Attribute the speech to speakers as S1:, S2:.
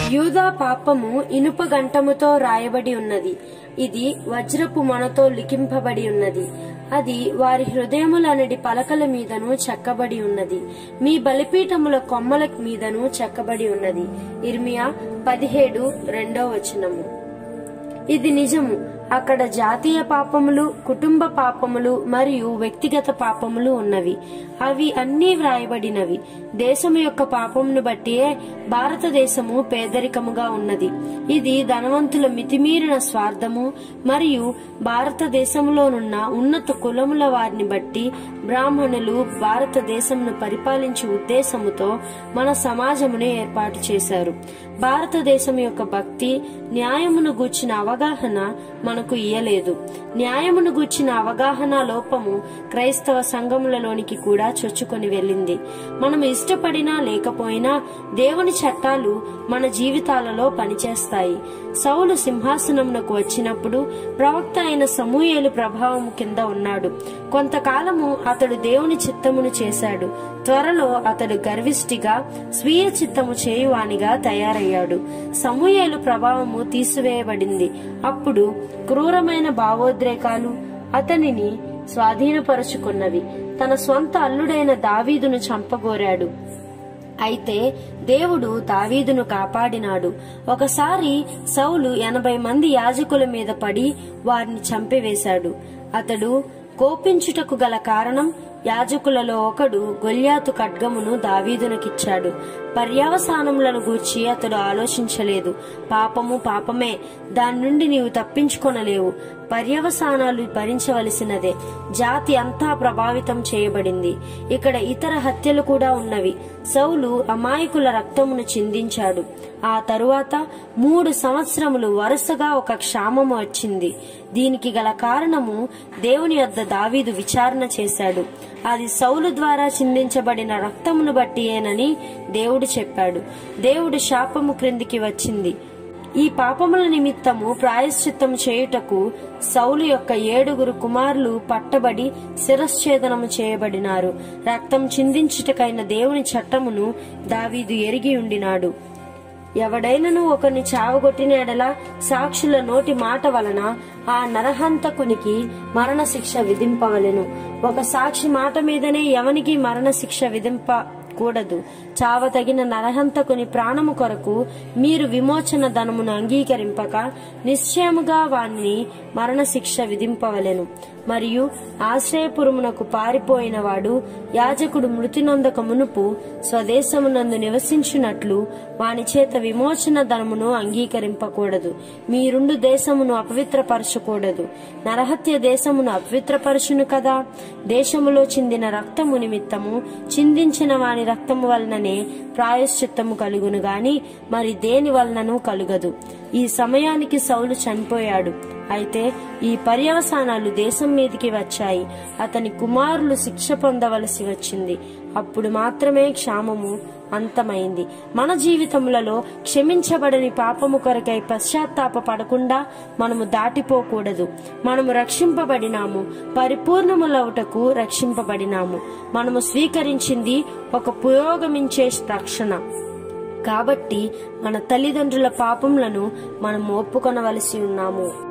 S1: యూదా పాపము ఇనుప గంటముతో రాయబడి ఉన్నది, ఇది వజ్రపు మొనతో లిఖింపబడి ఉన్నది, అది వారి హృదయములనడి పలకల మీదను చెక్కబడి ఉన్నది, మీ బలిపీఠముల కొమ్మల మీదను చెక్కబడి ఉన్నది. ఇర్మియా 17:2. ఇది నిజము. అక్కడ జాతీయ పాపములు, కుటుంబ పాపములు మరియు వ్యక్తిగత పాపములు ఉన్నవి. అవి అన్నీ వ్రాయబడినవి. దేశము యొక్క పాపమును బట్టియే భారతదేశము పేదరికముగా ఉన్నది. ఇది ధనవంతుల మితిమీరిన స్వార్థము మరియు భారతదేశంలోనున్న ఉన్నత కులముల వారిని బట్టి బ్రాహ్మణులు భారతదేశమును పరిపాలించే ఉద్దేశముతో మన సమాజమును ఏర్పాటు చేశారు. భారతదేశం యొక్క భక్తి, న్యాయమును గూర్చిన అవగాహన మనకు ఇయ్యలేదు. న్యాయమును గూర్చిన అవగాహన లోపము క్రైస్తవ సంఘములలోనికి కూడా చొచ్చుకొని వెళ్ళింది. మనము ఇష్టపడినా లేకపోయినా దేవుని చట్టాలు మన జీవితాలలో పనిచేస్తాయి. సౌలు సింహాసనమునకు వచ్చినప్పుడు ప్రవక్త అయిన సమూయేలు ప్రభావం కింద ఉన్నాడు. కొంతకాలము అతడు దేవుని చిత్తమును చేశాడు. త్వరలో అతడు గర్విష్ఠిగా స్వీయ చిత్తము చేయువానిగా తయారయ్యాడు. సమూయేలు ప్రభావము తీసివేయబడింది. అప్పుడు క్రూరమైన భావోద్రేకాలు అతనిని స్వాధీనపరుచుకున్నవి. తన స్వంత అల్లుడైన దావీదును చంపగోరాడు. అయితే దేవుడు దావీదును కాపాడినాడు. ఒకసారి సౌలు 80 మంది యాజకుల మీద పడి వారిని చంపివేశాడు. అతడు కోపించుటకు గల కారణం, యాజకులలో ఒకడు గొల్యాతు ఖడ్గమును దావీదునకిచ్చాడు. పర్యవసానములను గూర్చి అతడు ఆలోచించలేదు. పాపము పాపమే, దాని నుండి నీవు తప్పించుకొనలేవు. పర్యవసానాలు భరించవలసినదే. జాతి అంతా ప్రభావితం చేయబడింది. ఇక్కడ ఇతర హత్యలు కూడా ఉన్నవి. సౌలు అమాయకుల రక్తమును చిందించాడు. ఆ తరువాత 3 సంవత్సరములు వరుసగా ఒక క్షామము వచ్చింది. దీనికి గల కారణము దేవుని వద్ద దావీదు విచారణ చేశాడు. అది సౌలు ద్వారా చిందించబడిన రక్తమును బట్టియేనని దేవుడు చెప్పాడు. దేవుడు శాపము క్రిందికి వచ్చింది. ఈ పాపముల నిమిత్తము ప్రాయశ్చిత్తము చేయుటకు సౌలు యొక్క 7 కుమారులు పట్టబడి శిరశ్ఛేదనము చేయబడినారు. రక్తం చిందించుటకైన దేవుని చట్టమును దావీదు ఎరిగి ఉండినాడు. ఎవడైనను ఒకరిని చావగొట్టిన ఎడల సాక్షుల నోటి మాట వలన ఆ నరహంతకునికి మరణశిక్ష విధింపవలెను. ఒక సాక్షి మాట మీదనే ఎవనికి మరణశిక్ష విధింపకూడదు. చావతగిన నరహంతకుని ప్రాణము కొరకు మీరు విమోచన ధనమును అంగీకరింపక నిశ్చయముగా వాణ్ణి మరణశిక్ష విధింపవలెను. మరియు ఆశ్రయపురమునకు పారిపోయిన వాడు యాజకుడు మృతి నొందక మునుపు స్వదేశమునందు నివసించున్నట్లు వాని చేత విమోచన ధనమును అంగీకరింపకూడదు. మీరుండు దేశమును అపవిత్రపరచకూడదు. నరహత్య దేశమును అపవిత్రపరచును కదా. దేశములో చిందిన రక్తము నిమిత్తము చిందించిన వాని రక్తము వలననే ప్రాయశ్చిత్తము కలుగును గాని మరి దేని వలనను కలుగదు. ఈ సమయానికి సౌలు చనిపోయాడు. అయితే ఈ పర్యవసానాలు దేశం మీదికి వచ్చాయి. అతని కుమారులు శిక్ష పొందవలసి వచ్చింది. అప్పుడు మాత్రమే క్షామము అంతమైంది. మన జీవితములలో క్షమించబడని పాపము కొరకై పశ్చాత్తాప పడకుండా మనము దాటిపోకూడదు. మనము రక్షింపబడినాము, పరిపూర్ణములవుటకు రక్షింపబడినాము. మనము స్వీకరించింది ఒక పురోగమించే రక్షణ. కాబట్టి మన తల్లిదండ్రుల పాపములను మనం ఒప్పుకొనవలసి ఉన్నాము.